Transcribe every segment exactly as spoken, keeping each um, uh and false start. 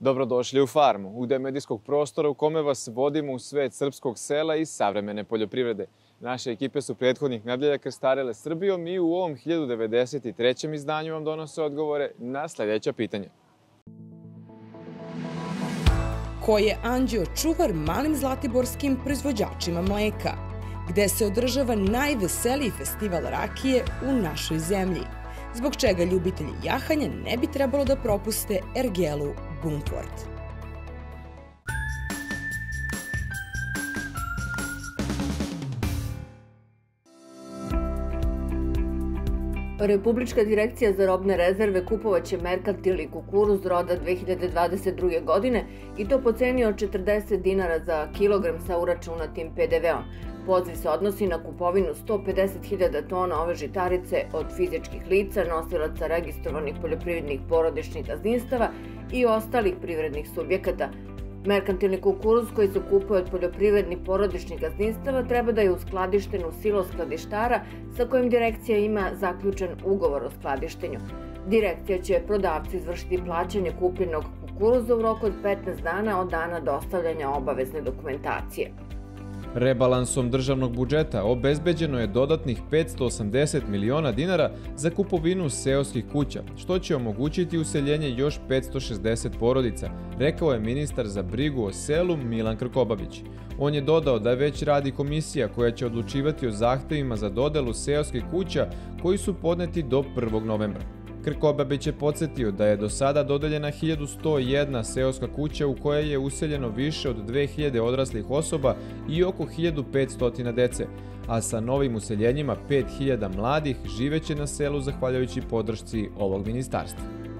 Dobrodošli u Farmu, ugde medijskog prostora u kome vas vodimo u svet srpskog sela i savremene poljoprivrede. Naše ekipe su prethodnih nedelja krstarile Srbijom i u ovom hiljadu devedeset trećem izdanju vam donose odgovore na sljedeća pitanja. Ko je anđeo čuvar malim zlatiborskim proizvođačima mleka? Gde se održava najveseliji festival rakije u našoj zemlji? Zbog čega ljubitelji jahanja ne bi trebalo da propuste ergelu Bumford. Republička direkcija za robne rezerve kupovaće merkantilni kukuruz roda dve hiljade dvadeset druge. godine i to po ceni od četrdeset dinara za kilogram sa uračunatim pe de veom. Poziv se odnosi na kupovinu sto pedeset hiljada tona ove žitarice od fizičkih lica, nosilaca registrovanih poljoprivrednih porodičnih gazdinstava i ostalih privrednih subjekata. Merkantilni kukuruz koji se kupuje od poljoprivrednih porodičnih gazdinstava treba da je uskladišten u silo skladištara sa kojim direkcija ima zaključen ugovor o skladištenju. Direkcija će prodavcu izvršiti plaćanje kupljenog kukuruza u roku od petnaest dana od dana dostavljanja obavezne dokumentacije. Rebalansom državnog budžeta obezbeđeno je dodatnih petsto osamdeset miliona dinara za kupovinu seoskih kuća, što će omogućiti useljenje još petsto šezdeset porodica, rekao je ministar za brigu o selu Milan Krkobabić. On je dodao da već radi komisija koja će odlučivati o zahtevima za dodelu seoskih kuća koji su podneti do prvog novembra. Krkobabić je podsjetio da je do sada dodeljena hiljadu sto jedna seoska kuća u kojoj je useljeno više od dve hiljade odraslih osoba i oko hiljadu petsto dece, a sa novim useljenjima pet hiljada mladih živeće na selu zahvaljujući podršci ovog ministarstva.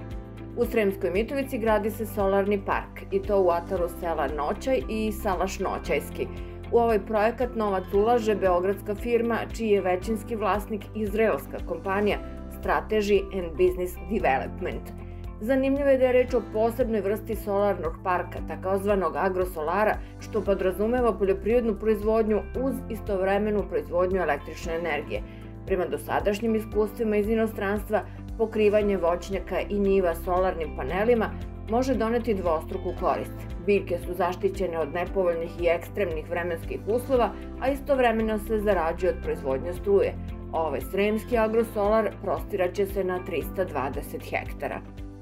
U Sremskoj Mitrovici gradi se solarni park i to u ataru sela Noćaj i Salaš Noćajski. U ovaj projekat novac ulaže beogradska firma čiji je većinski vlasnik izraelska kompanija Strategy and Business Development. Zanimljivo je da je reč o posebnoj vrsti solarnog parka, takozvanog agrosolara, što podrazumeva poljoprivrednu proizvodnju uz istovremenu proizvodnju električne energije. Prema dosadašnjim iskustvima iz inostranstva, pokrivanje voćnjaka i njiva solarnim panelima može doneti dvostruku korist. Biljke su zaštićene od nepovoljnih i ekstremnih vremenskih uslova, a istovremeno se zarađuje od proizvodnje struje. Ovaj sremski agrosolar prostiraće se na trista dvadeset hektara.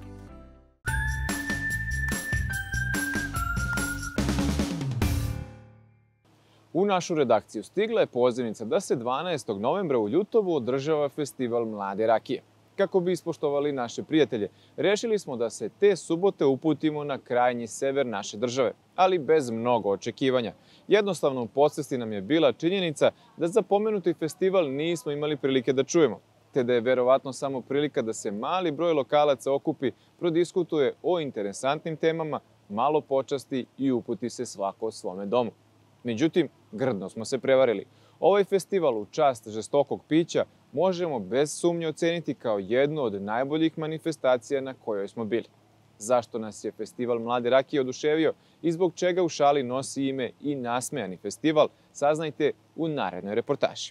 U našu redakciju stigla je pozivnica da se dvanaestog novembra u Ljutovu održava festival mlade rakije. Kako bi ispoštovali naše prijatelje, rešili smo da se te subote uputimo na krajnji sever naše države, ali bez mnogo očekivanja. Jednostavno u podsvesti nam je bila činjenica da za pomenuti festival nismo imali prilike da čujemo, te da je verovatno samo prilika da se mali broj lokalaca okupi, prodiskutuje o interesantnim temama, malo počasti i uputi se svako svome domu. Međutim, grdno smo se prevarili. Ovaj festival u čast žestokog pića možemo bez sumnje oceniti kao jednu od najboljih manifestacija na kojoj smo bili. Zašto nas je festival mlade rakije oduševio i zbog čega u šali nosi ime i nasmejani festival, saznajte u narednoj reportaži.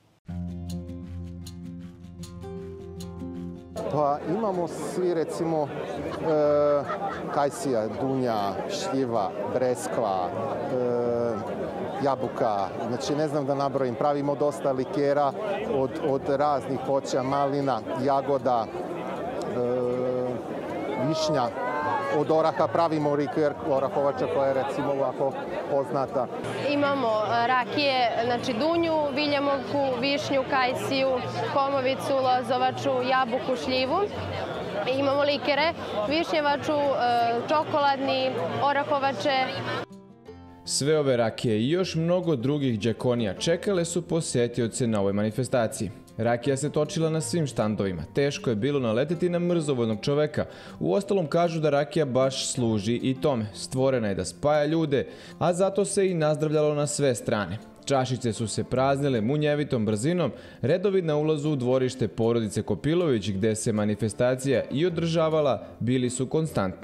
Pa imamo svi recimo e, kajsija, dunja, šljiva, breskva, e, jabuka, znači ne znam da nabrojim, pravimo dosta likera od, od raznih voća, malina, jagoda, e, višnja. Od oraha pravimo liker orahovača koja je recimo ovako poznata. Imamo rakije, znači dunju, viljemovku, višnju, kajsiju, komovicu, lozovaču, jabuku, šljivu. Imamo likere, višnjevaču, čokoladni, orahovače. Sve ove rakije i još mnogo drugih džakonija čekale su posetioce na ovoj manifestaciji. Rakija se točila na svim štandovima. Teško je bilo naleteti na mrzovodnog čoveka. Uostalom kažu da rakija baš služi i tome. Stvorena je da spaja ljude, a zato se i nazdravljalo na sve strane. Čašice su se praznile munjevitom brzinom, redovi na ulazu u dvorište porodice Kopilović, gde se manifestacija i održavala, bili su konstantni.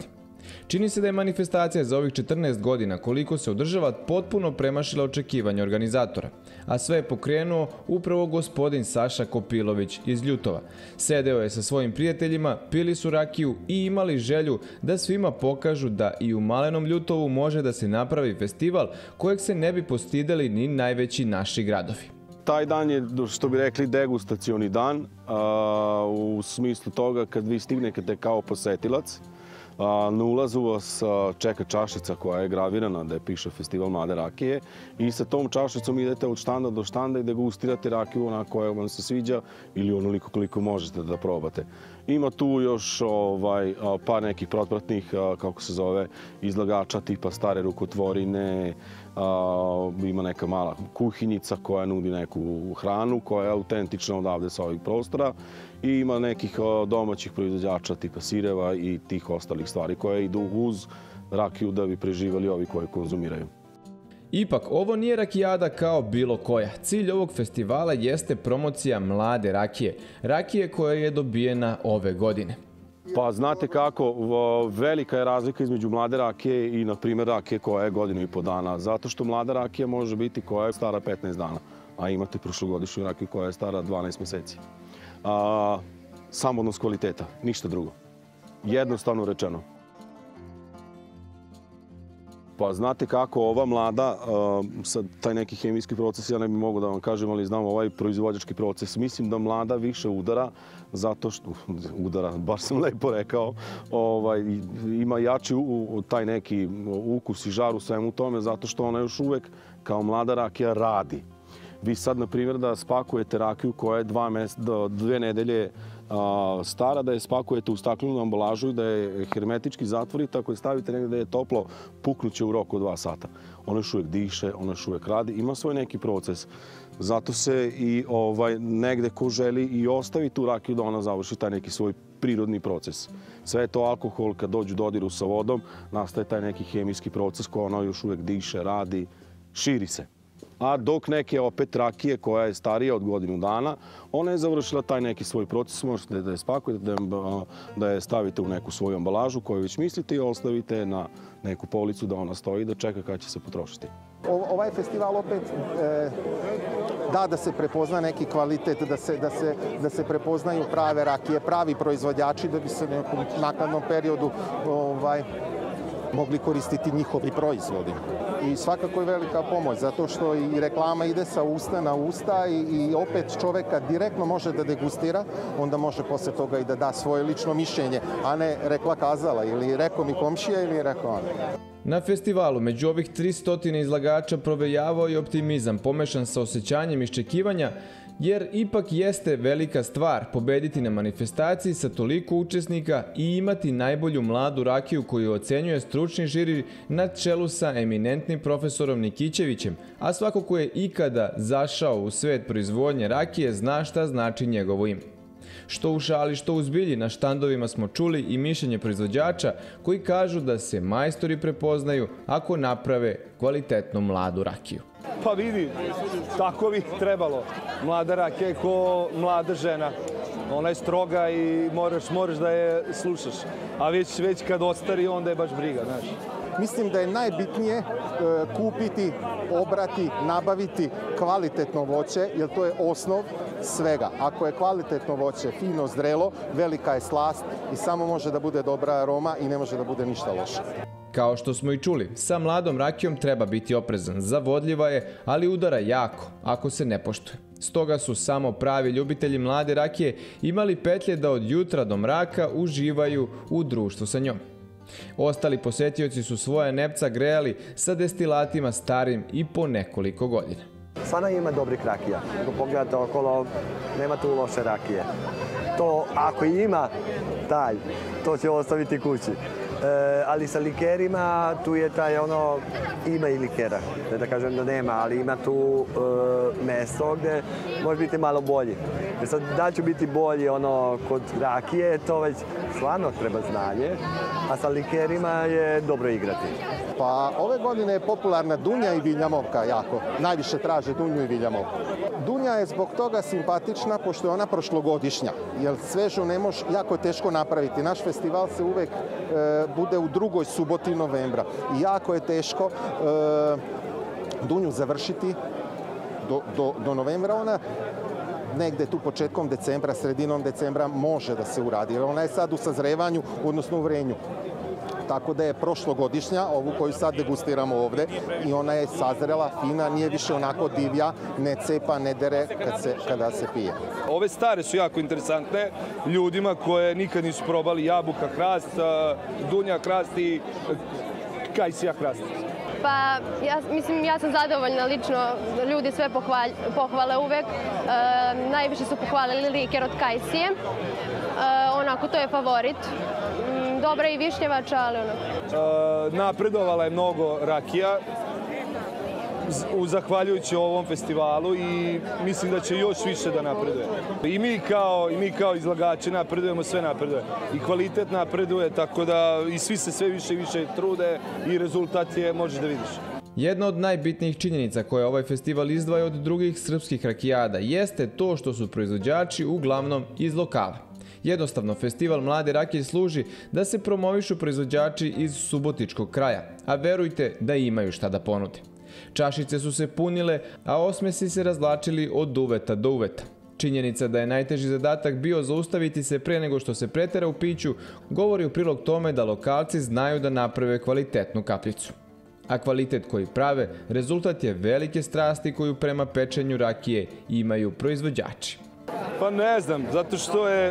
Čini se da je manifestacija za ovih četrnaest godina koliko se održava potpuno premašila očekivanja organizatora, a sve je pokrenuo upravo gospodin Saša Kopilović iz Ljutova. Sedeo je sa svojim prijateljima, pili su rakiju i imali želju da svima pokažu da i u malenom Ljutovu može da se napravi festival kojeg se ne bi postideli ni najveći naši gradovi. Taj dan je, što bi rekli, degustacioni dan, u smislu toga kad vi stignete kao posetilac. Na ulazu vas čeka čašica koja je gravirana da je piše Festival mlade rakije i sa tom čašicom idete od štanda do štanda i degustirate rakiju ona koja vam se sviđa ili onoliko koliko možete da probate. Ima tu još par nekih protpratnih, kako se zove, izlagača tipa Stare rukotvorine, ima neka mala kuhinjica koja nudi neku hranu koja je autentična odavde sa ovih prostora i ima nekih domaćih proizvođača tipa sireva i tih ostalih stvari koje idu uz rakiju da bi preživali ovi koji konzumiraju. Ipak, ovo nije rakijada kao bilo koja. Cilj ovog festivala jeste promocija mlade rakije. Rakije koja je dobijena ove godine. Pa znate kako, velika je razlika između mlade rakije i, na primjer, rakije koja je godinu i po dana. Zato što mlada rakija može biti koja je stara petnaest dana, a imate prošlogodišnju rakiju koja je stara dvanaest meseci. Samo odnos kvaliteta, ništa drugo. Jednostavno rečeno. Pa znate kako, ova mlada, sad taj neki hemijski proces, ja ne bih mogao da vam kažem, ali znam ovaj proizvođački proces. Mislim da mlada više udara, zato što, udara, baš sam lepo rekao, ima jači taj neki ukus i žar u svemu tome, zato što ona još uvek kao mlada rakija radi. Vi sad, na primjer, da spakujete rakiju koja je dve nedelje stara, da je spakujete u staklenu ambalažu i da je hermetički zatvorite, ako je stavite negdje da je toplo, puknuće u roku od dva sata. Ona još uvijek diše, ona još uvijek radi, ima svoj neki proces. Zato se i negde ko želi i ostavi tu rakiju da ona završi taj neki svoj prirodni proces. Sve je to alkohol, kad dođu u dodiru sa vodom, nastaje taj neki hemijski proces koji ona još uvijek diše, radi, širi se. A dok neke opet rakije koja je starija od godinu dana, ona je završila taj neki svoj proces, možete da je spakujete, da je stavite u neku svoju ambalažu koju već mislite i ostavite na neku policu da ona stoji i da čeka kada će se potrošiti. Ovaj festival opet da da se prepozna neki kvalitet, da se prepoznaju prave rakije, pravi proizvođači da bi se u nekom naknadnom periodu mogli koristiti njihovi proizvodi. I svakako je velika pomoć, zato što i reklama ide sa usta na usta i opet čoveka direktno može da degustira, onda može posle toga i da da svoje lično mišljenje, a ne rekla kazala ili rekao mi komšija ili rekao on. Na festivalu među ovih tristo izlagača provejavao je optimizam pomešan sa osjećanjem iščekivanja, jer ipak jeste velika stvar pobediti na manifestaciji sa toliko učesnika i imati najbolju mladu rakiju koju ocenjuje stručni žiri na čelu sa eminentnim profesorom Nikićevićem, a svako ko je ikada zašao u svet proizvodnje rakije zna šta znači njegovo ime. Što u šali, što u zbilji, na štandovima smo čuli i mišljenje proizvođača koji kažu da se majstori prepoznaju ako naprave kvalitetnu mladu rakiju. Pa vidi, tako bi trebalo. Mlada rakija je ko mlada žena. Ona je stroga i moraš da je slušaš. A već kad ostari, onda je baš briga, znaš. Mislim da je najbitnije kupiti, obrati, nabaviti kvalitetno voće, jer to je osnov svega. Ako je kvalitetno voće fino, zrelo, velika je slast i samo može da bude dobra aroma i ne može da bude ništa loše. Kao što smo i čuli, sa mladom rakijom treba biti oprezan. Zavodljiva je, ali udara jako, ako se ne poštuje. Stoga su samo pravi ljubitelji mlade rakije imali petlje da od jutra do mraka uživaju u društvu sa njom. Ostali posetioci su svoje nepca grejali sa destilatima starim i po nekoliko godina. Stvarno ima dobrih rakija. Ako pogledate okolo, nema tu loše rakije. To, ako ima taj, to će ostaviti kući. Ali sa likerima, tu je taj ono, ima i likera. Ne da kažem da nema, ali ima tu mesto gde može biti malo bolji. Jer sad da ću biti bolji ono kod rakije, to već stvarno treba znanje, a sa likerima je dobro igrati. Pa ove godine je popularna dunja i viljamovka jako. Najviše traže dunju i viljamovku. Dunja je zbog toga simpatična pošto je ona prošlogodišnja, jer svežu ne može, jako je teško napraviti. Naš festival se uvek bude u drugoj suboti novembra. I jako je teško Dunju završiti do, do, do novembra. Ona negde tu početkom decembra, sredinom decembra može da se uradi. Ona je sad u sazrevanju, odnosno u vrenju. Tako da je prošlogodišnja, ovu koju sad degustiramo ovde, i ona je sazrela, fina, nije više onako divlja, ne cepa, ne dere kad se, kada se pije. Ove stare su jako interesantne ljudima koje nikad nisu probali jabuka hrast, dunja hrast i kajsija hrast. Pa, ja, mislim, ja sam zadovoljna lično, ljudi sve pohvalj, pohvale uvek. E, najviše su pohvalili liker od kajsije. E, onako, to je favorit. Dobra i višnjevača, ali onako. E, napredovala je mnogo rakija, u zahvaljujući ovom festivalu, i mislim da će još više da napreduje. I mi kao, i mi kao izlagači napredujemo, sve napreduje. I kvalitet napreduje, tako da i svi se sve više i više trude i rezultat je, možeš da vidiš. Jedna od najbitnijih činjenica koje ovaj festival izdvaja od drugih srpskih rakijada jeste to što su proizvođači uglavnom iz lokala. Jednostavno, festival Mlade rakije služi da se promovišu proizvođači iz subotičkog kraja, a verujte da imaju šta da ponude. Čašice su se punile, a osmesi se razvlačili od uveta do uveta. Činjenica da je najteži zadatak bio zaustaviti se pre nego što se pretera u piću govori u prilog tome da lokalci znaju da naprave kvalitetnu kapljicu. A kvalitet koji prave rezultat je velike strasti koju prema pečenju rakije imaju proizvođači. Pa ne znam, zato što je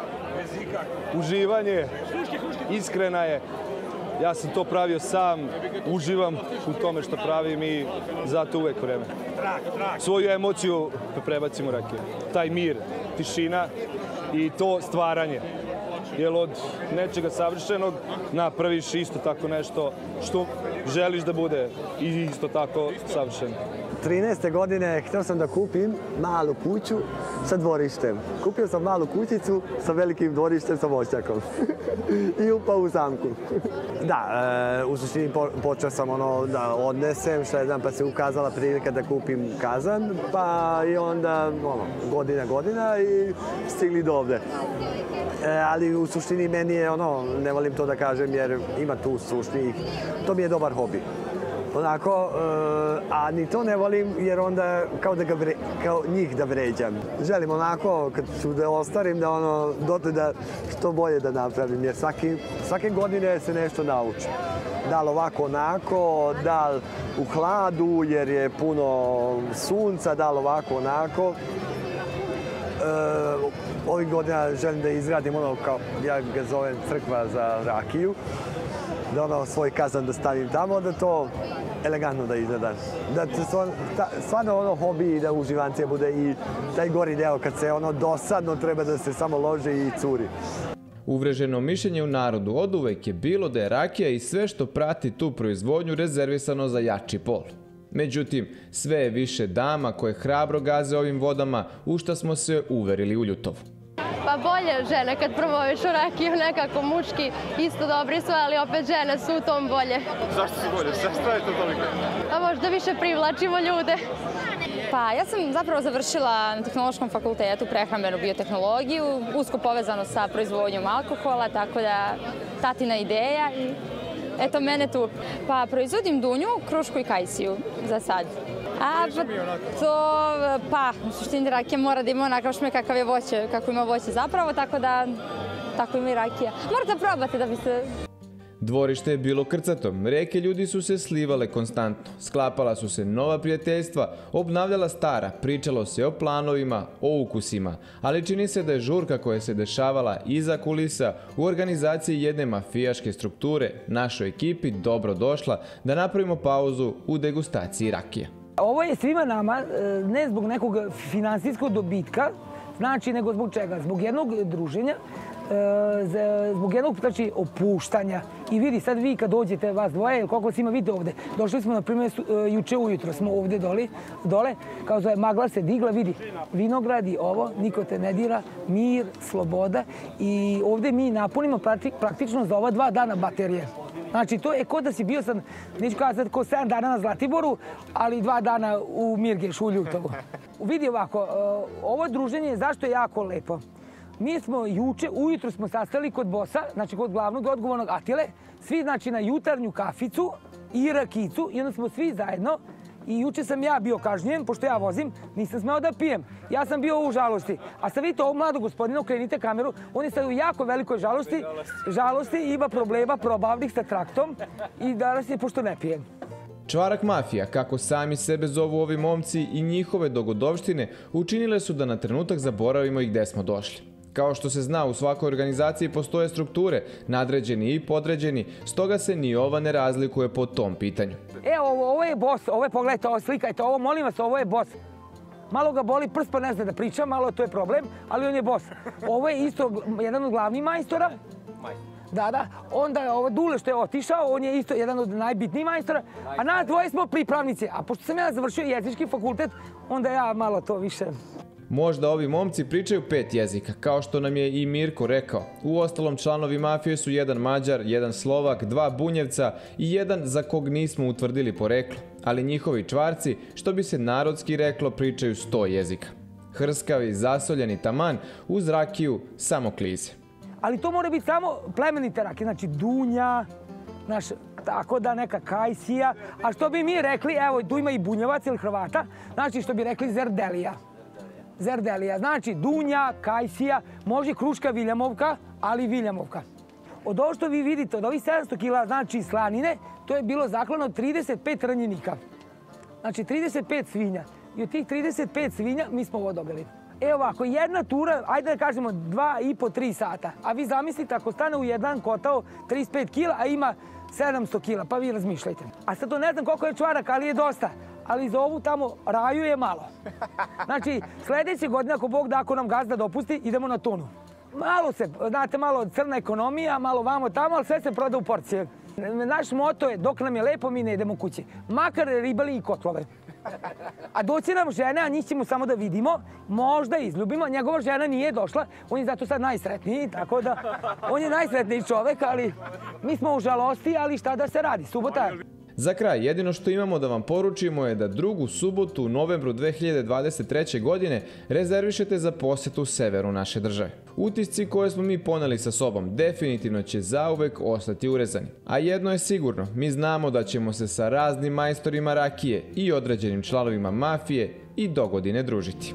uživanje, iskrena je. Ja sam to pravio sam, uživam u tome što pravim i zato uvek vreme. Svoju emociju prebacim u rakiju. Taj mir, tišina i to stvaranje. Jer od nečega savršenog napraviš isto tako nešto što želiš da bude i isto tako savršeno. trinaeste godine htio sam da kupim malu kuću sa dvorištem. Kupio sam malu kućicu sa velikim dvorištem sa voćnjakom i upao u zamku. Da, e, u suštini po, počeo sam ono da odnesem, što je znam, pa se ukazala prilika da kupim kazan, pa i onda ono, godina, godina i stigli do ovde. E, ali u suštini meni je ono, ne volim to da kažem jer ima tu suštini, to mi je dobar hobi. Onako, a ni to ne volim jer onda kao da ga vre, kao njih da vređam. Želim onako, kad ću da ostarim, da ono, dotle da što bolje da napravim, jer svaki, svake godine se nešto nauči. Da li ovako onako, da li u hladu jer je puno sunca, da li ovako onako. E, ovih godina želim da izradim ono, kao ja ga zovem crkva za rakiju. Da ono, svoj kazan da stavim tamo, da to elegantno da izgleda. Da stvarno ono hobi i da uživancija bude i taj gori deo kad se ono dosadno treba da se samo loži i curi. Uvreženo mišljenje u narodu oduvek je bilo da je rakija i sve što prati tu proizvodnju rezervisano za jači pol. Međutim, sve je više dama koje hrabro gaze ovim vodama, u šta smo se uverili u Ljutovu. Pa bolje žene kad promovišu rakiju, nekako muški isto dobri su, ali opet žene su u tom bolje. Zašto su bolje? Šta je to toliko? Pa možda više privlačimo ljude. Pa ja sam zapravo završila na Tehnološkom fakultetu prehrambenu biotehnologiju, usko povezano sa proizvodnjom alkohola, tako da tatina ideja i eto mene tu. Pa proizvodim dunju, krušku i kajsiju za sad. A pa to, pa, u suštini rakija mora da ima onakav šmek kakav je voće, kako ima voće zapravo, tako da, tako ima i rakija. Morate probati da biste... Dvorište je bilo krcato, reke ljudi su se slivale konstantno, sklapala su se nova prijateljstva, obnavljala stara, pričalo se o planovima, o ukusima, ali čini se da je žurka koja se dešavala iza kulisa u organizaciji jedne mafijaške strukture našoj ekipi dobro došla da napravimo pauzu u degustaciji rakije. Ovo je svima nama, ne zbog nekog finansijskog dobitka, znači nego zbog čega? Zbog jednog druženja, zbog jednog znači, opuštanja. I vidi, sad vi kad dođete, vas dvoje, koliko se ima vidite ovde, došli smo, na primjer, juče ujutro smo ovde dole, dole, kao zove, magla se digla, vidi, vinograd i ovo, niko te ne dira, mir, sloboda i ovde mi napunimo praktično za ova dva dana baterije. Znači, to je ko da si bio sam, neću kazati, ko sedam dana na Zlatiboru, ali dva dana u Mirgeš, u Ljutovu. Vidi ovako, ovo druženje, zašto je jako lepo? Mi smo juče, ujutru smo sastali kod bosa, znači kod glavnog odgovornog Atile, svi znači na jutarnju kaficu i rakicu i onda smo svi zajedno. I juče sam ja bio kažnjen, pošto ja vozim, nisam smeo da pijem. Ja sam bio u žalosti. A sad vidite ovog mladog gospodina, okrenite kameru, on je sad u jako velikoj žalosti. Žalosti, ima problema probavnih sa traktom i danas je pošto ne pijem. Čvarak mafija, kako sami sebe zovu ovi momci i njihove dogodovštine, učinile su da na trenutak zaboravimo i gde smo došli. Kao što se zna, u svakoj organizaciji postoje strukture, nadređeni i podređeni, stoga se ni ova ne razlikuje po tom pitanju. Evo, ovo, ovo je bos, ovo je, pogledajte, ovo slikajte, ovo, molim vas, ovo je bos. Malo ga boli prst pa ne zna da priča, malo to je problem, ali on je bos. Ovo je isto jedan od glavnih majstora. Da, da. Onda je ovo Dule što je otišao, on je isto jedan od najbitnijih majstora, a nas dvoje smo pripravnici. A pošto sam ja završio jezički fakultet, onda ja malo to više... Možda ovi momci pričaju pet jezika, kao što nam je i Mirko rekao. Uostalom, članovi mafije su jedan Mađar, jedan Slovak, dva Bunjevca i jedan za kog nismo utvrdili poreklo. Ali njihovi čvarci, što bi se narodski reklo, pričaju sto jezika. Hrskavi, zasoljeni taman, uz rakiju samo klize. Ali to mora biti samo plemenite rakije, znači dunja, naš, tako da neka kajsija. A što bi mi rekli, evo, tu ima i Bunjevac ili Hrvata, znači što bi rekli zerdelija. Zerdelija, znači dunja, kajsija, može kruška Viljamovka, ali Viljamovka. Od ovo što vi vidite, od ovih sedamsto kila, znači slanine, to je bilo zaklano trideset pet ranjenika. Znači trideset pet svinja. I od tih trideset pet svinja mi smo ovo dobili. Evo ovako, jedna tura, ajde da kažemo dva i po, tri sata. A vi zamislite ako stane u jedan kotao trideset pet kila, a ima sedamsto kila, pa vi razmišljajte. A sad to ne znam koliko je čvarak, ali je dosta. Ali za ovu tamo raju je malo. Znači, sljedeće godine, ako Bog da, ako nam gazda dopusti, idemo na tunu. Malo se, znate, malo crna ekonomija, malo vamo tamo, ali sve se proda u porcije. Naš moto je, dok nam je lepo, mi ne idemo kući. Makar ribali i kotlove. A doći nam žene, a njih ćemo samo da vidimo, možda izljubimo. Njegova žena nije došla, on je zato sad najsretniji, tako da on je najsretniji čovek, ali mi smo u žalosti, ali šta da se radi, subota je. Za kraj, jedino što imamo da vam poručimo je da drugu subotu u novembru dve hiljade dvadeset treće. godine rezervišete za posjetu severu naše države. Utisci koje smo mi poneli sa sobom definitivno će zauvek ostati urezani. A jedno je sigurno, mi znamo da ćemo se sa raznim majstorima rakije i određenim članovima mafije i dogodine družiti.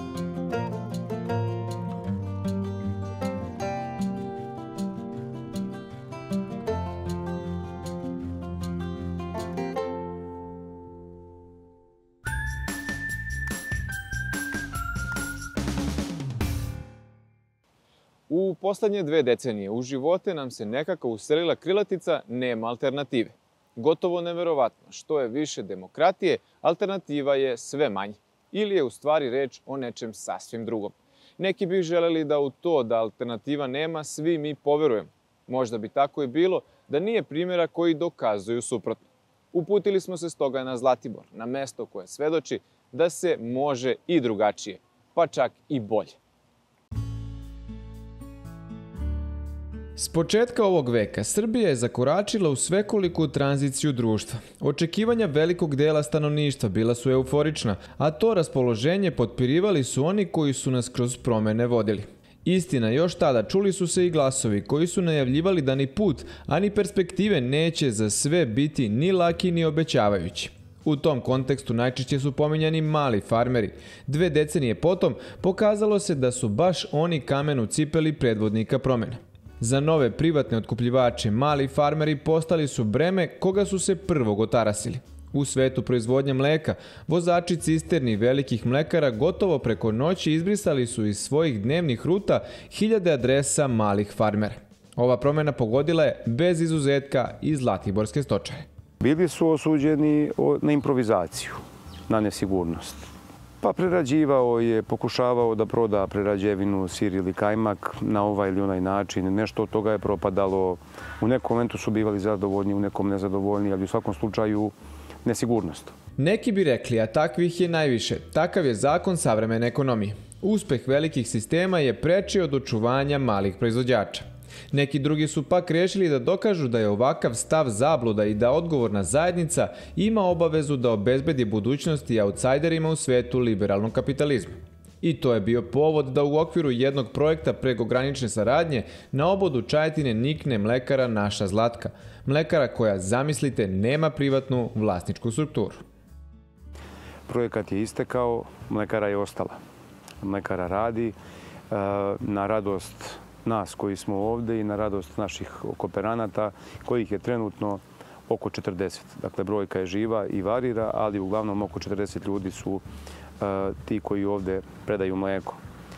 U poslednje dve decenije u živote nam se nekako uselila krilatica nema alternative. Gotovo neverovatno, što je više demokratije, alternativa je sve manje. Ili je u stvari reč o nečem sasvim drugom. Neki bi želeli da u to da alternativa nema, svi mi poverujemo. Možda bi tako i bilo da nije primjera koji dokazuju suprotno. Uputili smo se stoga na Zlatibor, na mesto koje svedoči da se može i drugačije, pa čak i bolje. S početka ovog veka Srbija je zakoračila u svekoliku tranziciju društva. Očekivanja velikog dela stanovništva bila su euforična, a to raspoloženje potpirivali su oni koji su nas kroz promene vodili. Istina, još tada čuli su se i glasovi koji su najavljivali da ni put, a ni perspektive neće za sve biti ni laki ni obećavajući. U tom kontekstu najčešće su pominjani mali farmeri. Dve decenije potom pokazalo se da su baš oni kamen u cipeli predvodnika promjena. Za nove privatne otkupljivače mali farmeri postali su breme koga su se prvog otarasili. U svetu proizvodnje mleka, vozači cisterni velikih mlekara gotovo preko noći izbrisali su iz svojih dnevnih ruta hiljade adresa malih farmera. Ova promjena pogodila je bez izuzetka i zlatiborske stočare. Bili su osuđeni na improvizaciju, na nesigurnost. Pa prerađivao je, pokušavao da proda prerađevinu, sir ili kajmak na ovaj ili onaj način. Nešto od toga je propadalo. U nekom momentu su bivali zadovoljni, u nekom nezadovoljni, ali u svakom slučaju nesigurnost. Neki bi rekli, a takvih je najviše. Takav je zakon savremene ekonomije. Uspeh velikih sistema je preči od očuvanja malih proizvođača. Neki drugi su pak rešili da dokažu da je ovakav stav zabluda i da odgovorna zajednica ima obavezu da obezbedi budućnosti outsajderima u svetu liberalnog kapitalizma. I to je bio povod da u okviru jednog projekta prekogranične saradnje na obodu Čajetine nikne mlekara Naša Zlatka. Mlekara koja, zamislite, nema privatnu vlasničku strukturu. Projekat je istekao, mlekara je ostala. Mlekara radi na radost nas koji smo ovde i na radost naših kooperanata, kojih je trenutno oko četrdeset. Dakle, brojka je živa i varira, ali uglavnom oko četrdeset ljudi su ti koji ovde predaju mleko.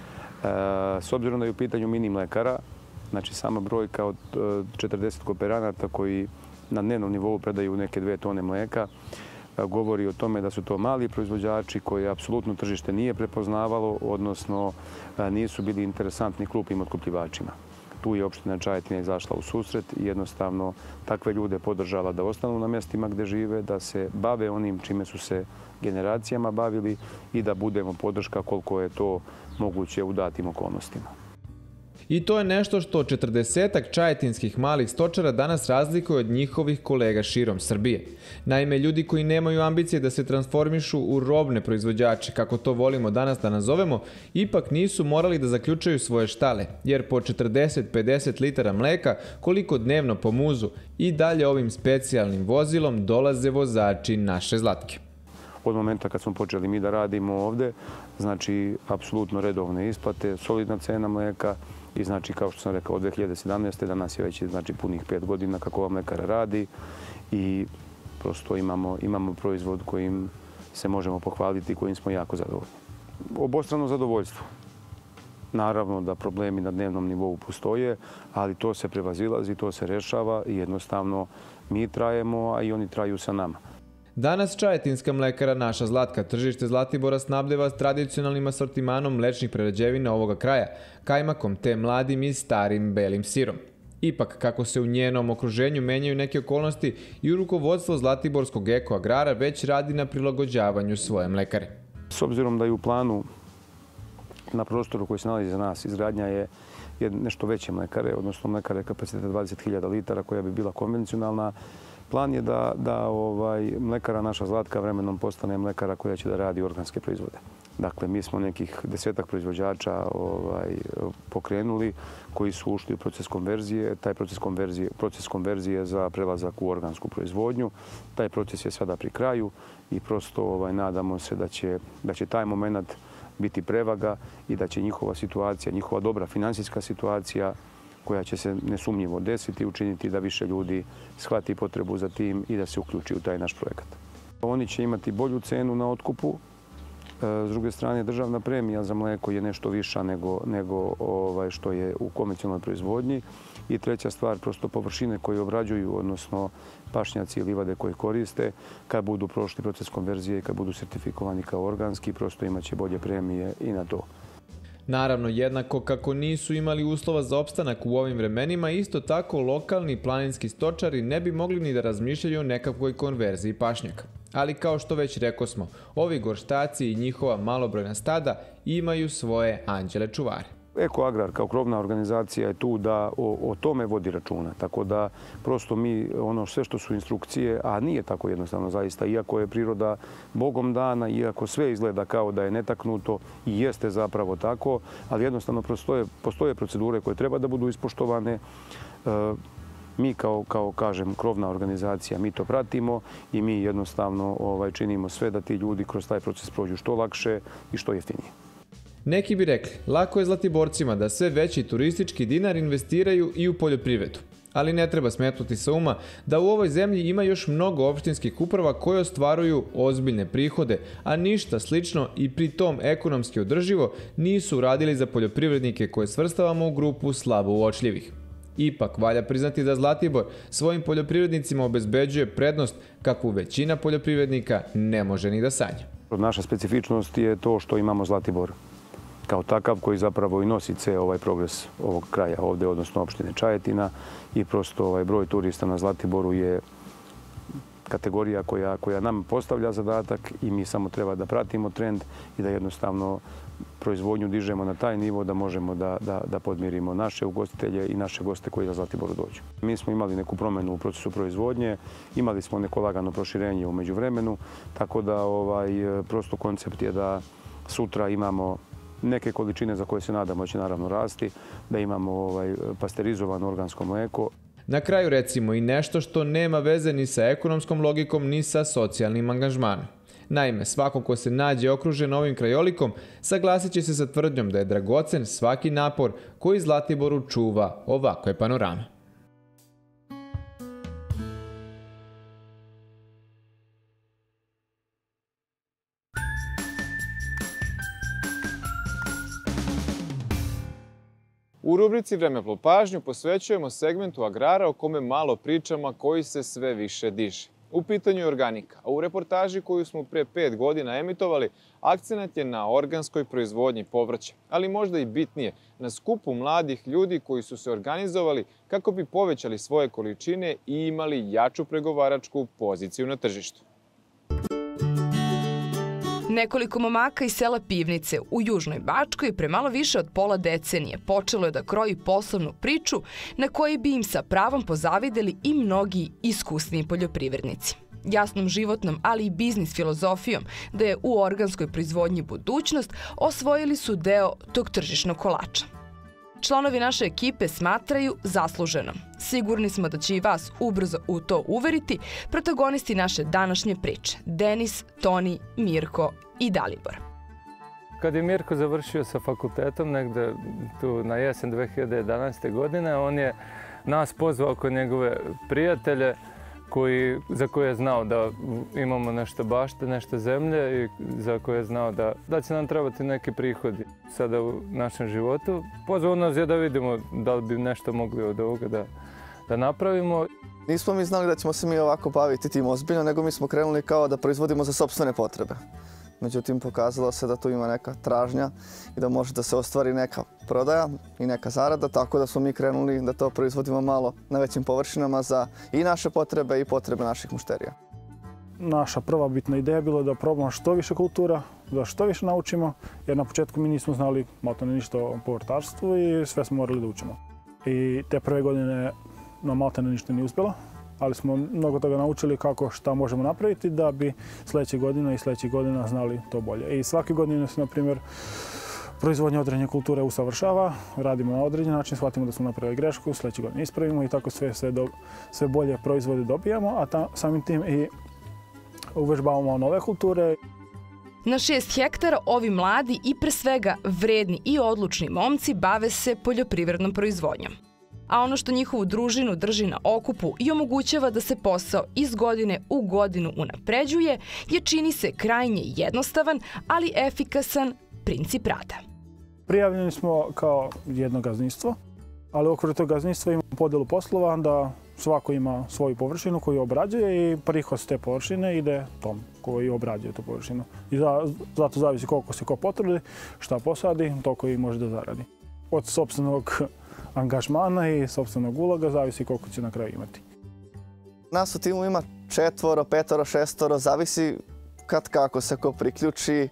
S obzirom da je u pitanju mini mlekara, znači sama brojka od četrdeset kooperanata koji na dnevnom nivou predaju neke dve tone mleka, govori o tome da su to mali proizvođači koje apsolutno tržište nije prepoznavalo, odnosno nisu bili interesantni krupnim otkupljivačima. Tu je opština Čajetina izašla u susret i jednostavno takve ljude podržala da ostanu na mjestima gde žive, da se bave onim čime su se generacijama bavili i da budemo podrška koliko je to moguće u datim okolnostima. I to je nešto što četrdesetak čajetinskih malih stočara danas razlikuje od njihovih kolega širom Srbije. Naime, ljudi koji nemaju ambicije da se transformišu u robne proizvođače, kako to volimo danas da nazovemo, ipak nisu morali da zaključaju svoje štale, jer po četrdeset do pedeset litara mleka, koliko dnevno po muzu, i dalje ovim specijalnim vozilom dolaze vozači Naše Zlatke. Od momenta kad smo počeli mi da radimo ovde, znači, apsolutno redovne isplate, solidna cena mleka i, znači, kao što sam rekao, od dve hiljade sedamnaeste. danas je već, znači, punih pet godina kako ova mlekara radi i prosto imamo, imamo proizvod kojim se možemo pohvaliti i kojim smo jako zadovoljni. Obostrano zadovoljstvo. Naravno da problemi na dnevnom nivou postoje, ali to se prevazilazi, to se rešava i jednostavno mi trajemo, a i oni traju sa nama. Danas čajetinska mlekara Naša Zlatka tržište Zlatibora snabdeva s tradicionalnim asortimanom mlečnih prerađevina ovoga kraja, kajmakom te mladim i starim belim sirom. Ipak, kako se u njenom okruženju menjaju neke okolnosti, i rukovodstvo Zlatiborskog ekoagrara već radi na prilagođavanju svoje mlekare. S obzirom da je u planu na prostoru koji se nalazi za nas izgradnja je nešto veće mlekare, odnosno mlekare kapaciteta dvadeset hiljada litara koja bi bila konvencionalna, plan je da, da ovaj, mlekara Naša Zlatka vremenom postane mlekara koja će da radi organske proizvode. Dakle, mi smo nekih desetak proizvođača ovaj, pokrenuli koji su ušli u proces konverzije. Taj proces konverzije, proces konverzije za prelazak u organsku proizvodnju. Taj proces je sada pri kraju i prosto ovaj, nadamo se da će, da će taj moment biti prevaga i da će njihova situacija, njihova dobra finansijska situacija koja će se nesumnjivo desiti, učiniti da više ljudi shvati potrebu za tim i da se uključi u taj naš projekat. Oni će imati bolju cenu na otkupu. S druge strane, državna premija za mleko je nešto viša nego, nego ovaj, što je u komercijalnoj proizvodnji. I treća stvar, prosto površine koje obrađuju, odnosno pašnjaci i livade koje koriste, kad budu prošli proces konverzije i kad budu sertifikovani kao organski, prosto imaće bolje premije i na to. Naravno, jednako kako nisu imali uslova za opstanak u ovim vremenima, isto tako lokalni planinski stočari ne bi mogli ni da razmišljaju o nekakvoj konverziji pašnjaka. Ali kao što već rekosmo, ovi gorštaci i njihova malobrojna stada imaju svoje anđele čuvare. Ekoagrar kao krovna organizacija je tu da o, o tome vodi računa. Tako da prosto mi ono sve što su instrukcije, a nije tako jednostavno zaista, iako je priroda Bogom dana, iako sve izgleda kao da je netaknuto i jeste zapravo tako, ali jednostavno postoje, postoje procedure koje treba da budu ispoštovane. E, mi kao, kao kažem, krovna organizacija, mi to pratimo i mi jednostavno ovaj, činimo sve da ti ljudi kroz taj proces prođu što lakše i što jeftinije. Neki bi rekli, lako je Zlatiborcima da sve veći turistički dinar investiraju i u poljoprivredu. Ali ne treba smetnuti sa uma da u ovoj zemlji ima još mnogo opštinskih uprava koje ostvaruju ozbiljne prihode, a ništa slično i pri tom ekonomski održivo nisu uradili za poljoprivrednike koje svrstavamo u grupu slabo uočljivih. Ipak, valja priznati da Zlatibor svojim poljoprivrednicima obezbeđuje prednost kakvu većina poljoprivrednika ne može ni da sanja. Naša specifičnost je to što imamo Zlatibor kao takav koji zapravo i nosi ceo ovaj progres ovog kraja ovde, odnosno opštine Čajetina, i prosto ovaj broj turista na Zlatiboru je kategorija koja, koja nam postavlja zadatak i mi samo treba da pratimo trend i da jednostavno proizvodnju dižemo na taj nivo da možemo da, da, da podmirimo naše ugostitelje i naše goste koji na Zlatiboru dođu. Mi smo imali neku promenu u procesu proizvodnje, imali smo neko lagano proširenje u međuvremenu, tako da ovaj, prosto koncept je da sutra imamo neke količine za koje se nadamo će naravno rasti, da imamo ovaj, pasterizovano organsko mlijeko. Na kraju recimo i nešto što nema veze ni sa ekonomskom logikom ni sa socijalnim angažmanom. Naime, svako ko se nađe okružen ovim krajolikom saglasit će se sa tvrdnjom da je dragocen svaki napor koji Zlatiboru čuva ovakve panorame. U rubrici Vremeplov pažnju posvećujemo segmentu agrara o kome malo pričamo, a koji se sve više diže. U pitanju je organika, a u reportaži koju smo pre pet godina emitovali, akcenat je na organskoj proizvodnji povrća, ali možda i bitnije, na skupu mladih ljudi koji su se organizovali kako bi povećali svoje količine i imali jaču pregovaračku poziciju na tržištu. Nekoliko momaka iz sela Pivnice u Južnoj Bačkoj pre malo više od pola decenije počelo je da kroji poslovnu priču na kojoj bi im sa pravom pozavideli i mnogi iskusniji poljoprivrednici. Jasnom životnom, ali i biznis filozofijom da je u organskoj proizvodnji budućnost, osvojili su deo tog tržišnog kolača. Članovi naše ekipe smatraju zasluženom. Sigurni smo da će i vas ubrzo u to uveriti protagonisti naše današnje priče. Denis, Toni, Mirko i Dalibor. Kad je Mirko završio sa fakultetom negde tu na jesen dve hiljade jedanaeste. godine, on je nas pozvao kod njegove prijatelje koji, za koje je znao da imamo nešto bašte, nešto zemlje i za koje je znao da, da će nam trebati neki prihodi sada u našem životu. Pozvao nas je da vidimo da li bi nešto mogli od ovoga da, da napravimo. Nismo mi znali da ćemo se mi ovako baviti tim ozbiljno, nego mi smo krenuli kao da proizvodimo za sopstvene potrebe. Međutim, pokazalo se da tu ima neka tražnja i da može da se ostvari neka prodaja i neka zarada, tako da smo mi krenuli da to proizvodimo malo na većim površinama za i naše potrebe i potrebe naših mušterija. Naša prva bitna ideja je bila da probamo što više kultura, da što više naučimo, jer na početku mi nismo znali maltene ništa o povrtarstvu i sve smo morali da učimo. I te prve godine nam maltene ništa nije uspjelo, ali smo mnogo toga naučili kako šta možemo napraviti da bi sljedeće godine i sljedećih godina znali to bolje. I svake godine se, na primjer, proizvodnja određene kulture usavršava, radimo na određen način, shvatimo da smo napravili grešku, sljedeće godine ispravimo i tako sve, sve, do, sve bolje proizvode dobijamo, a ta, samim tim i uvežbavamo nove kulture. Na šest hektara ovi mladi i pre svega vredni i odlučni momci bave se poljoprivrednom proizvodnjom. A ono što njihovu družinu drži na okupu i omogućava da se posao iz godine u godinu unapređuje je, čini se, krajnje jednostavan, ali efikasan princip rada. Prijavljeni smo kao jedno gazdinstvo, ali u okviru tog gazdinstva imamo podelu poslova da svako ima svoju površinu koju obrađuje i prihod s te površine ide tom koji obrađuje tu površinu. I za, zato zavisi koliko se ko potrudi, šta posadi, toliko i može da zaradi. Od sopstvenog angažmana i sopstvenog uloga zavisi koliko će na kraju imati. Nas u timu ima četvoro, petoro, šestoro, zavisi kad kako se ko priključi,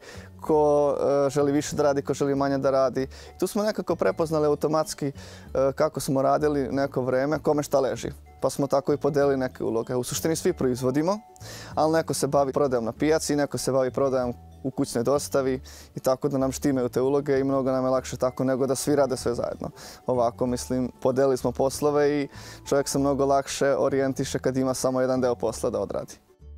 ko e, želi više da radi, ko želi manje da radi. I tu smo nekako prepoznali automatski e, kako smo radili neko vreme, kome šta leži. Pa smo tako i podelili neke uloge. U suštini svi proizvodimo, ali neko se bavi prodajom na pijaci, neko se bavi prodajom u kućnoj dostavi i tako da nam štimaju te uloge i mnogo nam je lakše tako nego da svi rade sve zajedno. Ovako, mislim, podelili smo poslove i čovjek se mnogo lakše orijentiše kad ima samo jedan deo posla da odradi.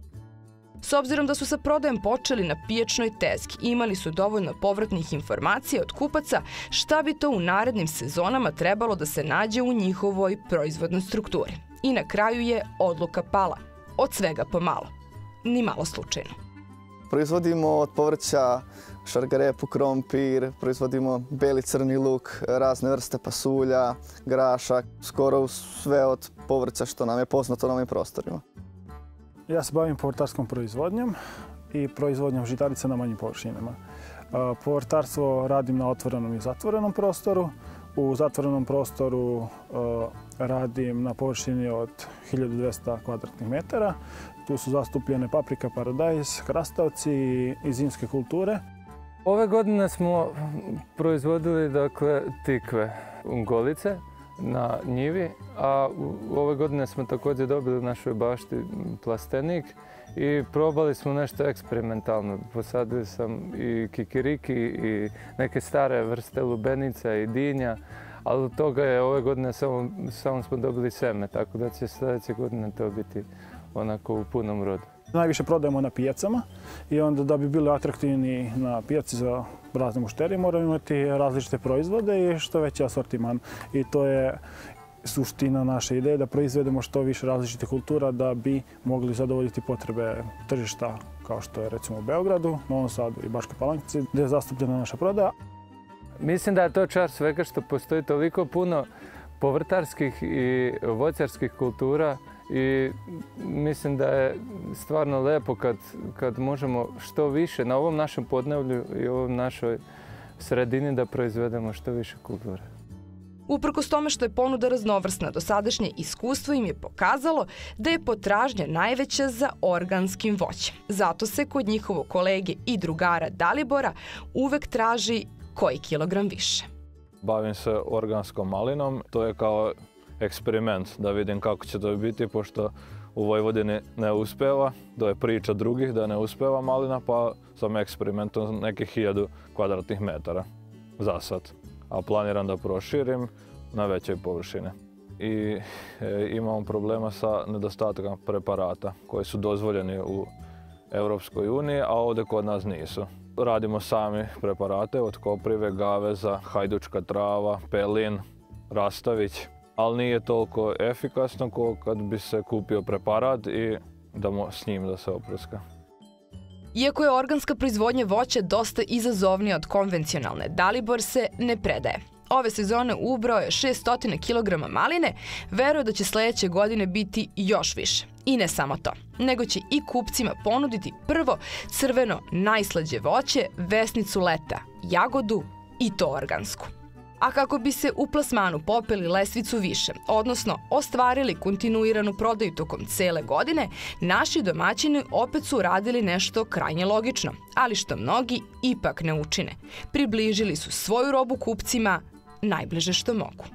S obzirom da su sa prodajem počeli na pijačnoj tezgi, imali su dovoljno povratnih informacija od kupaca šta bi to u narednim sezonama trebalo da se nađe u njihovoj proizvodnoj strukturi. I na kraju je odluka pala. Od svega pomalo. Ni malo slučajno. Proizvodimo od povrća šargarepu, krompir, proizvodimo beli crni luk, razne vrste pasulja, grašak, skoro sve od povrća što nam je poznato na ovim prostorima. Ja se bavim povrtarskom proizvodnjom i proizvodnjom žitarica na manjim površinama. Povrtarstvo radim na otvorenom i zatvorenom prostoru. U zatvorenom prostoru radim na površini od hiljadu dvesta kvadratnih metara. Tu su zastupljene paprika, paradajz, krastavci i zimske kulture. Ove godine smo proizvodili dakle tikve, ungolice, na njivi, a ove godine smo također dobili u našoj bašti plastenik i probali smo nešto eksperimentalno. Posadili sam i kikiriki i neke stare vrste lubenica i dinja, ali od toga je ove godine samo, samo smo dobili seme, tako da će sljedeće godine to biti onako u punom rodu. Najviše prodajemo na pijacama i onda da bi bili atraktivni na pijaci za razne mušterije moramo imati različite proizvode i što veći asortiman. I to je suština naše ideje da proizvedemo što više različitih kultura da bi mogli zadovoljiti potrebe tržišta kao što je recimo u Beogradu, Novom Sadu i Bačkoj Palanci gdje je zastupljena naša prodaja. Mislim da je to čar svega što postoji toliko puno povrtarskih i voćarskih kultura i mislim da je stvarno lepo kad, kad možemo što više na ovom našem podneblju i ovom našoj sredini da proizvedemo što više kulture. Uprkos tome što je ponuda raznovrsna, dosadašnje iskustvo im je pokazalo da je potražnja najveća za organskim voćem. Zato se kod njihovog kolege i drugara Dalibora uvek traži koji kilogram više. Bavim se organskom malinom, to je kao eksperiment da vidim kako će to biti, pošto u Vojvodini ne uspeva, to je priča drugih da ne uspeva malina, pa sam eksperimentom nekih hiljadu kvadratnih metara za sad. A planiram da proširim na veće površine. I e, imamo problema sa nedostatkom preparata koji su dozvoljeni u Europskoj uniji, a ovdje kod nas nisu. Radimo sami preparate od koprive, gaveza, hajdučka trava, pelin, rastavić, ali nije toliko efikasno kao kad bi se kupio preparat i da mo, s njim da se opruska. Iako je organska proizvodnja voća dosta izazovnija od konvencionalne, Dalibor se ne predaje. Ove sezone ubrao je šesto kilograma maline, veruje da će sljedeće godine biti još više. I ne samo to, nego će i kupcima ponuditi prvo crveno najslađe voće, vesnicu leta, jagodu i to organsku. A kako bi se u plasmanu popeli lestvicu više, odnosno ostvarili kontinuiranu prodaju tokom cele godine, naši domaćini opet su uradili nešto krajnje logično, ali što mnogi ipak ne učine. Približili su svoju robu kupcima najbliže što mogu.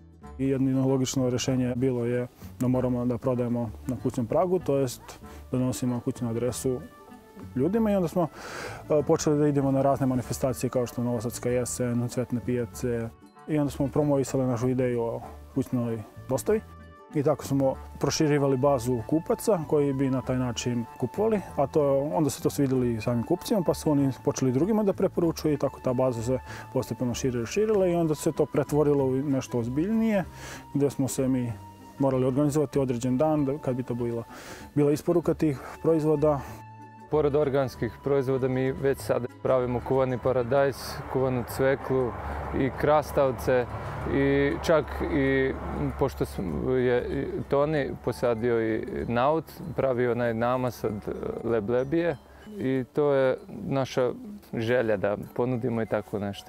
I jedno logično rješenje bilo je da moramo da prodajemo na kućnom pragu, to jest da nosimo kućnu adresu ljudima i onda smo počeli da idemo na razne manifestacije kao što Novosadska jesen, cvetne pijace i onda smo promovisali našu ideju o kućnoj dostavi. I tako smo proširivali bazu kupaca koji bi na taj način kupovali, a to, onda se to svidjeli samim kupcima pa su oni počeli drugima da preporučuju i tako ta baza se postepeno širila i širila i onda se to pretvorilo u nešto ozbiljnije gdje smo se mi morali organizovati određen dan kad bi to bila, bila isporuka tih proizvoda. Pored organskih proizvoda mi već sad pravimo kuvani paradajz, kuvanu cveklu i krastavce i čak i pošto je Toni posadio i naut, pravio onaj namaz od leblebije i to je naša želja da ponudimo i tako nešto.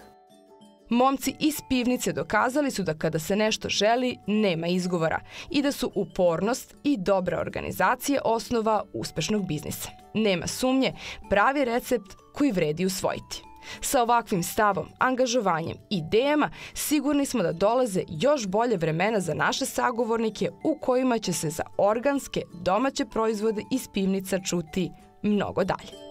Momci iz pivnice dokazali su da kada se nešto želi, nema izgovora i da su upornost i dobra organizacija osnova uspešnog biznisa. Nema sumnje, pravi recept koji vredi usvojiti. Sa ovakvim stavom, angažovanjem i idejama sigurni smo da dolaze još bolje vremena za naše sagovornike u kojima će se za organske domaće proizvode iz pivnica čuti mnogo dalje.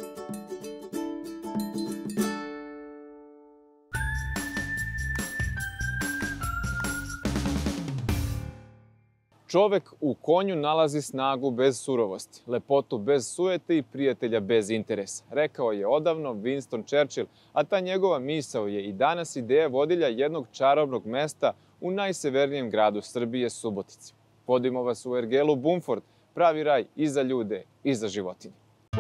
Čovek u konju nalazi snagu bez surovosti, lepotu bez sujete i prijatelja bez interesa. Rekao je odavno Winston Churchill, a ta njegova misao je i danas ideja vodilja jednog čarobnog mesta u najsevernijem gradu Srbije, Subotici. Vodimo vas u ergelu Bumford, pravi raj i za ljude i za životinje.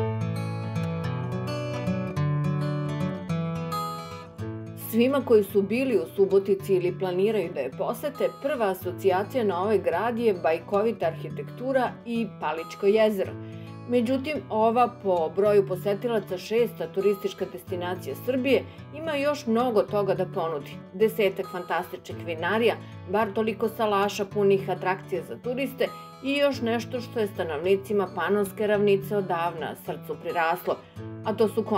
Svima koji su bili u Subotici ili planiraju da je posete, prva asocijacija na ovaj grad je bajkovita arhitektura i Paličko jezero. Međutim, ova po broju posetilaca šesta turistička destinacija Srbije ima još mnogo toga da ponudi. Desetak fantastičnih vinarija, bar toliko salaša punih atrakcija za turiste i još nešto što je stanovnicima Panonske ravnice odavna srcu priraslo, a to su konji.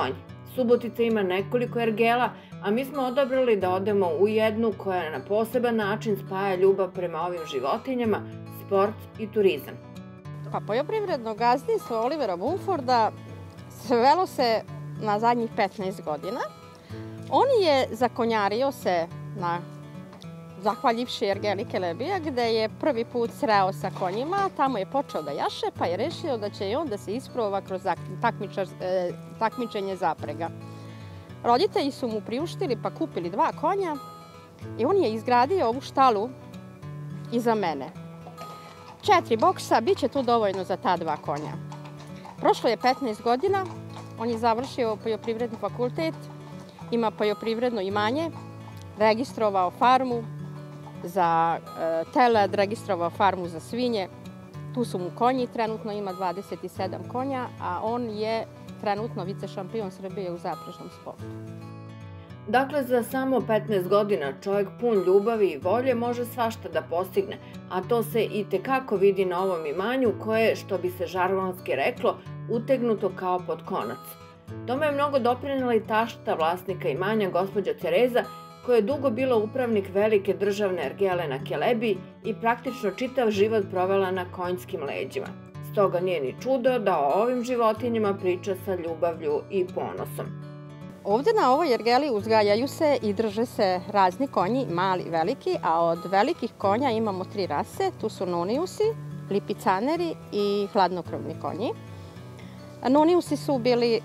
Subotica ima nekoliko ergela, a mi smo odabrali da odemo u jednu koja na poseban način spaja ljubav prema ovim životinjama, sport i turizam. Pa poljoprivredno gazdinstvo Olivera Bumforda svelo se na zadnjih petnaest godina. On je zakonjario se na zahvaljivši ergeli Kelebija, gde je prvi put sreo sa konjima, tamo je počeo da jaše, pa je rešio da će i on da se isprova kroz takmičenje zaprega. Roditelji su mu priuštili pa kupili dva konja i on je izgradio ovu štalu iza mene. Četiri boksa, bit će tu dovoljno za ta dva konja. Prošlo je petnaest godina, on je završio poljoprivredni fakultet, ima poljoprivredno imanje, registrovao farmu za telad, registrovao farmu za svinje. Tu su mu konji, trenutno ima dvadeset sedam konja, a on je trenutno vice šampion Srbije u zaprežnom sportu. Dakle, za samo petnaest godina čovjek pun ljubavi i volje može svašta da postigne, a to se i tekako vidi na ovom imanju koje, što bi se žargonski reklo, utegnuto kao pod konac. Tome je mnogo doprinela i tašta vlasnika imanja, gospođa Tereza, koja je dugo bila upravnik velike državne ergele na Kelebiji i praktično čitav život provela na konjskim leđima. Stoga nije ni čudo da o ovim životinjama priča sa ljubavlju i ponosom. Ovde na ovoj ergeli uzgajaju se i drže se razni konji, mali i veliki, a od velikih konja imamo tri rase. Tu su noniusi, lipicaneri i hladnokrvni konji. Noniusi su bili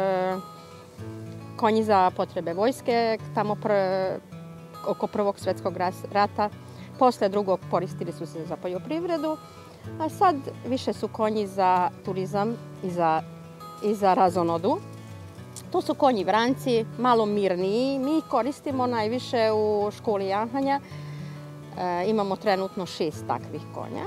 konji za potrebe vojske, tamo oko Prvog svetskog rata. Posle drugog koristili su se za poljoprivredu, a sad više su konji za turizam i za razonodu. To su konji vranci, malo mirniji. Mi ih koristimo najviše u školi jahanja. Imamo trenutno šest takvih konja.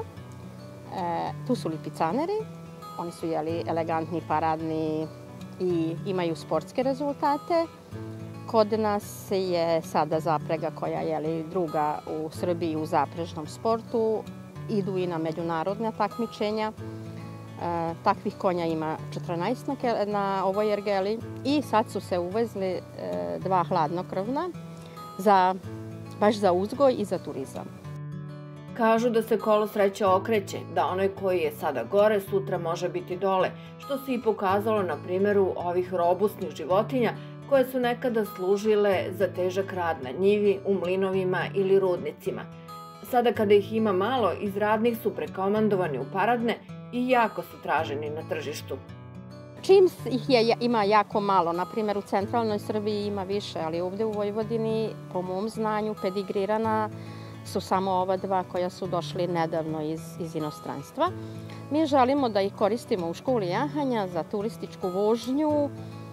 Tu su lipicaneri. Oni su elegantni, paradni i imaju sportske rezultate. Kod nas je sada zaprega koja je druga u Srbiji u zaprežnom sportu. Idu i na međunarodna takmičenja. Takvih konja ima četrnaest na ovoj ergeli i sad su se uvezli dva hladnokrvna baš za uzgoj i za turizam. Kažu da se kolo sreće okreće, da onaj koji je sada gore sutra može biti dole, što se i pokazalo na primjeru ovih robustnih životinja koje su nekada služile za težak rad na njivi, u mlinovima ili rudnicima. Sada kada ih ima malo, iz radnih su prekomandovani u paradne i jako su traženi na tržištu. Čim ih ima jako malo, na primjer u centralnoj Srbiji ima više, ali ovdje u Vojvodini, po mom znanju, pedigrirana su samo ova dva koja su došli nedavno iz inostranstva. Mi želimo da ih koristimo u školi jahanja za turističku vožnju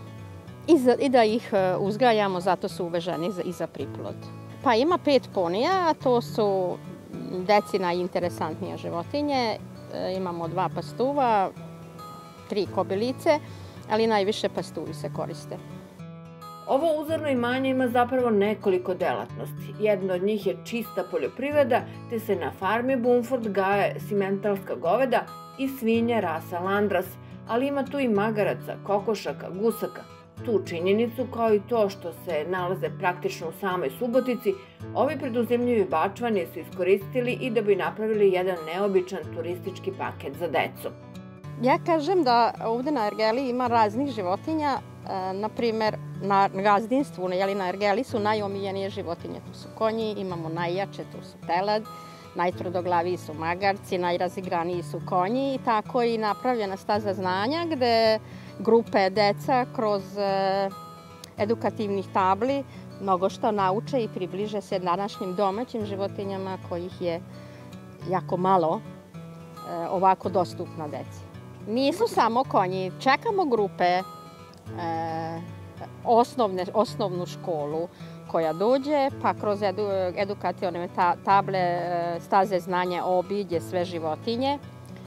i da ih uzgajamo, zato su uveženi i za priplod. Pa ima pet ponija, a to su deci najinteresantnije životinje. Imamo dva pastuva, tri kobilice, ali najviše pastuvi se koriste. Ovo uzorno imanje ima zapravo nekoliko delatnosti. Jedna od njih je čista poljoprivreda, te se na farmi Bumford gaje simentalska goveda i svinje rasa Landras, ali ima tu i magaraca, kokošaka, gusaka. Tu činjenicu, kao i to što se nalaze praktično u samoj Subotici, ovi preduzimljivi bačvani su iskoristili i da bi napravili jedan neobičan turistički paket za decu. Ja kažem da ovde na ergeli ima raznih životinja, na primer na gazdinstvu, na ergeli su najomiljenije životinje, tu su konji, imamo najjače, tu su telad, najtvrdoglaviji su magarci, najrazigraniji su konji i tako je i napravljena staza znanja gde grupe deca kroz edukativnih tabli mnogo što nauče i približe se današnjim domaćim životinjama kojih je jako malo ovako dostupna deci. Nisu samo konji, čekamo grupe, osnovnu školu koja dođe, pa kroz edukativne table, staze znanja obiđe sve životinje.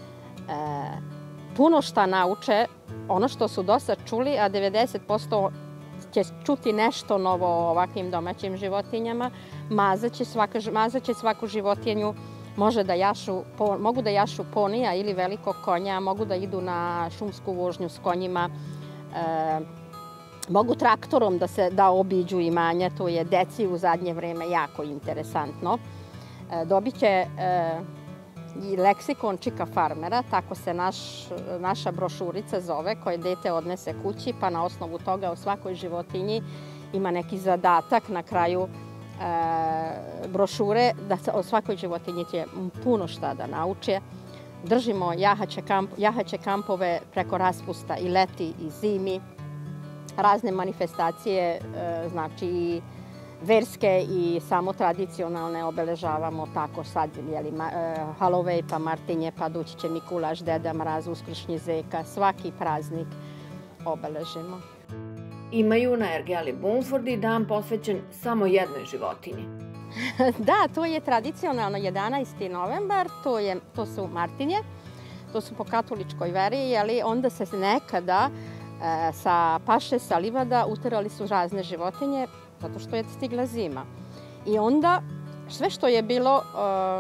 Puno šta nauče, ono što su do sad čuli, a devedeset posto će čuti nešto novo o ovakvim domaćim životinjama. Mazat će svaku životinju, mogu da jašu ponija ili velikog konja, mogu da idu na šumsku vožnju s konjima. mogu traktorom da se da obiđu imanja, to je deci u zadnje vreme jako interesantno. Dobit će i leksikon Čika farmera, tako se naš, naša brošurica zove, koje dete odnese kući, pa na osnovu toga o svakoj životinji ima neki zadatak na kraju e, brošure, da se o svakoj životinji će puno šta da nauče. Držimo jahaće, kamp, jahaće kampove preko raspusta i leti i zimi, razne manifestacije, e, znači i verske i samo tradicionalne obeležavamo tako sad, jeli, e, Halovej, pa Martinje, pa doći će Mikulaš, Deda Mraz, Uskršnji Zeka, svaki praznik obeležimo. Imaju na Ergeli Bumfordi dan posvećen samo jednoj životinji. Da, to je tradicionalno jedanaesti novembar, to, je, to su Martinje, to su po katoličkoj veri, jeli, onda se nekada e, sa paše, sa livada uterali su razne životinje, zato što je stigla zima. I onda sve što je bilo e,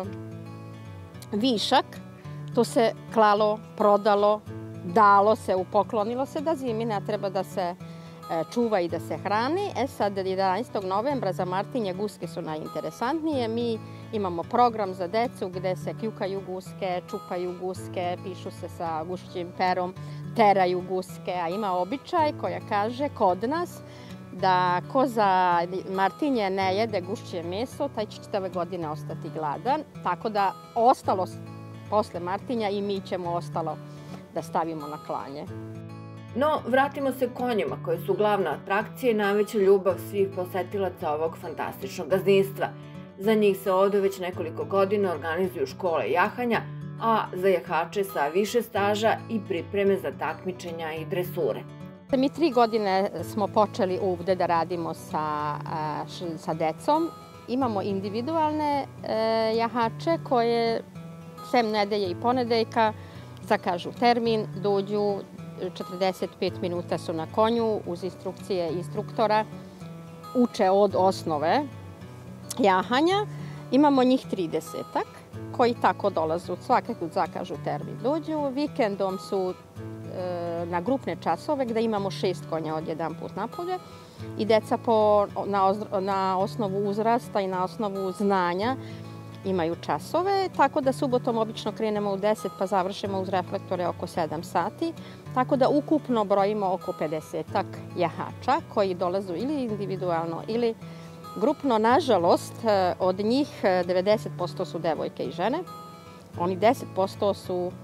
višak, to se klalo, prodalo, dalo se, upoklonilo se da zimi ne treba da se čuva i da se hrani. E sad, jedanaestog novembra za Martinje guske su najinteresantnije. Mi imamo program za decu gde se kljukaju guske, čupaju guske, pišu se sa gušćim perom, teraju guske, a ima običaj koja kaže kod nas da ko za Martinje ne jede gušće meso, taj će čitave godine ostati gladan. Tako da ostalo posle Martinja i mi ćemo ostalo da stavimo na klanje. No, vratimo se konjima koji su glavna atrakcija i najveća ljubav svih posetilaca ovog fantastičnog gazdinstva. Za njih se ovde već nekoliko godina organizuju škole jahanja, a za jahače sa više staža i pripreme za takmičenja i dresure. Mi tri godine smo počeli ovde da radimo sa, sa decom. Imamo individualne jahače koje sem nedelje i ponedeljka zakažu termin, dođu, četrdeset pet minuta su na konju uz instrukcije instruktora, uče od osnove jahanja. Imamo njih tridesetak koji tako dolazu, svakako zakažu termin, dođu. Vikendom su e, na grupne časove gde imamo šest konja od jedan put napolje i deca po, na, na osnovu uzrasta i na osnovu znanja imaju časove, tako da subotom obično krenemo u deset pa završimo uz reflektore oko sedam sati. Tako da ukupno brojimo oko pedesetak jahača koji dolazu ili individualno ili grupno. Nažalost, od njih devedeset posto su devojke i žene, oni deset posto su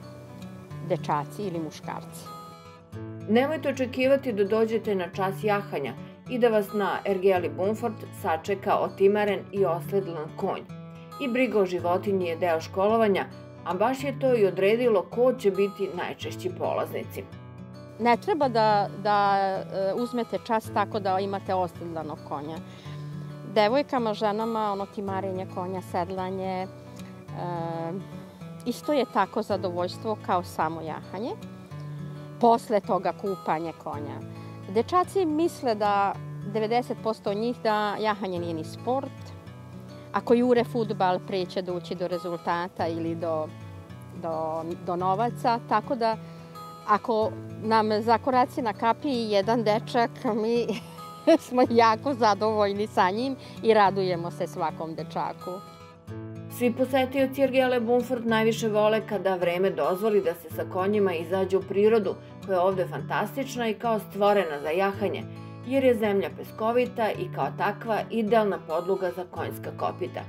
dečaci ili muškarci. Nemojte očekivati da dođete na čas jahanja i da vas na Ergeli Bumford sačeka otimaren i osledlan konj. I briga o životinji je deo školovanja, a baš je to i odredilo ko će biti najčešći polaznici. Ne treba da, da uzmete čas tako da imate osedlanog konja. Devojkama, ženama, ono timarenje konja, sedlanje, e, isto je tako zadovoljstvo kao samo jahanje. Posle toga kupanje konja. Dečaci misle da devedeset posto njih da jahanje nije ni sport. Ako jure fudbal, pre će doći do rezultata ili do, do, do novaca. Tako da, ako nam zakoraci na kapiji jedan dečak, mi smo jako zadovoljni sa njim i radujemo se svakom dečaku. Svi posetioci Ergele Bumford najviše vole kada vreme dozvoli da se sa konjima izađe u prirodu, koja je ovde fantastična i kao stvorena za jahanje, jer je zemlja peskovita i kao takva idealna podloga za konjska kopita.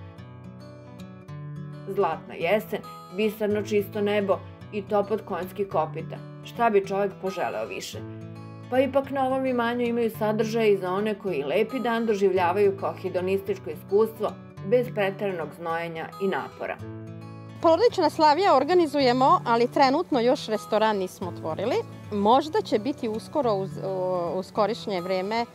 Zlatna jesen, bisarno čisto nebo i topot konjskih kopita. Šta bi čovjek poželeo više? Pa ipak na ovom imanju imaju sadržaje i za one koji lepi dan doživljavaju kao hedonističko iskustvo, bez preteranog znojenja i napora. Porodična Slavija organizujemo, ali trenutno još restoran nismo otvorili. Možda će biti uskoro uz, u skorišnje vreme e,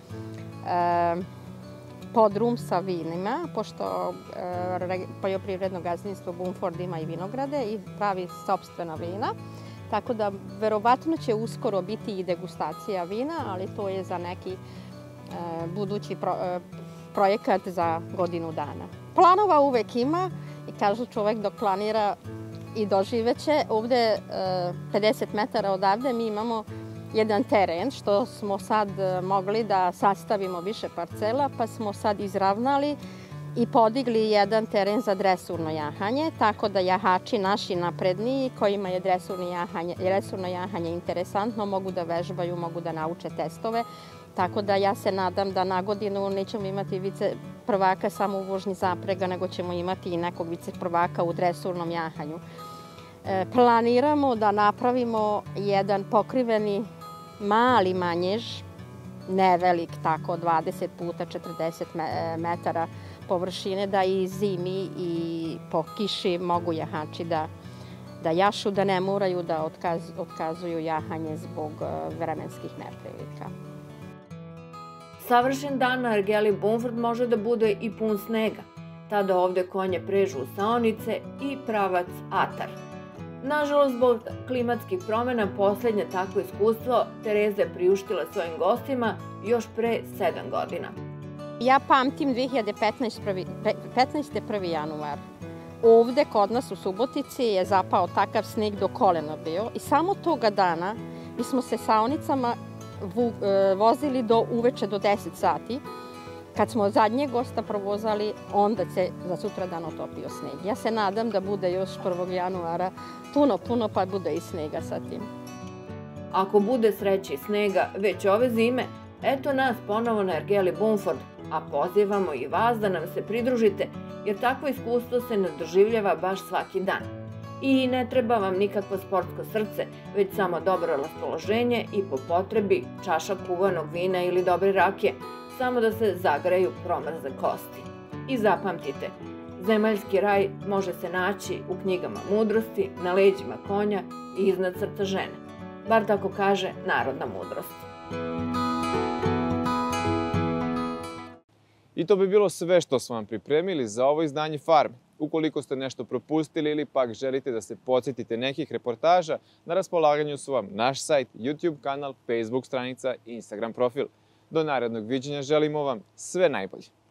podrum sa vinima, pošto e, poljoprivredno gazdinstvo Bumford ima i vinograde i pravi sopstvena vina. Tako da verovatno će uskoro biti i degustacija vina, ali to je za neki e, budući pro, e, projekat za godinu dana. Planova uvek ima i kažu čovek dok planira i doživeće. Ovde pedeset metara odavde mi imamo jedan teren, što smo sad mogli da sastavimo više parcela, pa smo sad izravnali i podigli jedan teren za dresurno jahanje, tako da jahači naši napredniji, kojima je dresurno jahanje, dresurno jahanje interesantno, mogu da vežbaju, mogu da nauče testove. Tako da ja se nadam da na godinu nećemo imati vice prvaka samo u vožnji zaprega, nego ćemo imati i nekog vice prvaka u dresurnom jahanju. E, planiramo da napravimo jedan pokriveni mali manjež, nevelik, tako dvadeset puta četrdeset metara površine, da i zimi i po kiši mogu jahači da, da jašu, da ne moraju da otkaz, otkazuju jahanje zbog vremenskih neprilika. Savršen dan na ergeli Bumford može da bude i pun snega. Tada ovde konje prežu u saonice i pravac Atar. Nažalost, zbog klimatskih promjena, posljednje takvo iskustvo Tereza je priuštila svojim gostima još pre sedam godina. Ja pamtim dve hiljade petnaeste. prvi januar. Ovde kod nas u Subotici je zapao takav sneg do kolena bio i samo toga dana mi smo se saonicama vozili do uveče do deset sati. Kad smo zadnje gosta provozali, onda se za sutra dan otopio sneg. Ja se nadam da bude još prvog januara puno, puno, pa bude i snega sa tim. Ako bude sreće i snega već ove zime, eto nas ponovo na ergeli Bumford, a pozivamo i vas da nam se pridružite, jer takvo iskustvo se ne doživljava baš svaki dan. I ne treba vam nikakvo sportsko srce, već samo dobro raspoloženje i po potrebi čaša kuvanog vina ili dobre rakije, samo da se zagreju promrze kosti. I zapamtite, zemaljski raj može se naći u knjigama mudrosti, na leđima konja i iznad srca žene. Bar tako kaže narodna mudrost. I to bi bilo sve što smo vam pripremili za ovo izdanje Farme. Ukoliko ste nešto propustili ili pak želite da se podsjetite nekih reportaža, na raspolaganju su vam naš sajt, YouTube kanal, Facebook stranica i Instagram profil. Do narednog viđenja želimo vam sve najbolje.